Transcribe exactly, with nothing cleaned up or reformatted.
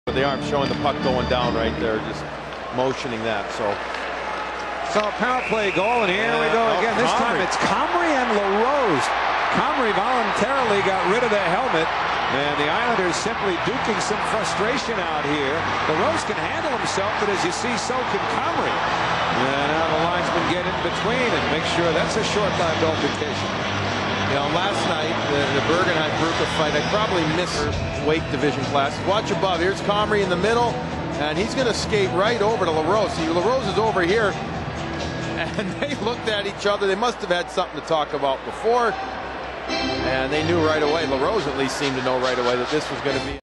They aren't showing the puck going down right there, just motioning that. So, so a power play goal, and here yeah, we go oh, again. This Comrie. time it's Comrie and LaRose. Comrie voluntarily got rid of the helmet, and the Islanders simply duking some frustration out here. LaRose can handle himself, but as you see, so can Comrie. And now the linesman get in between and make sure that's a short-lived altercation. You know, last night, the, the Bergenheim-Bruca fight, I probably missed weight division classes. Watch above. Here's Comrie in the middle, and he's going to skate right over to LaRose. See, LaRose is over here, and they looked at each other. They must have had something to talk about before, and they knew right away. LaRose at least seemed to know right away that this was going to be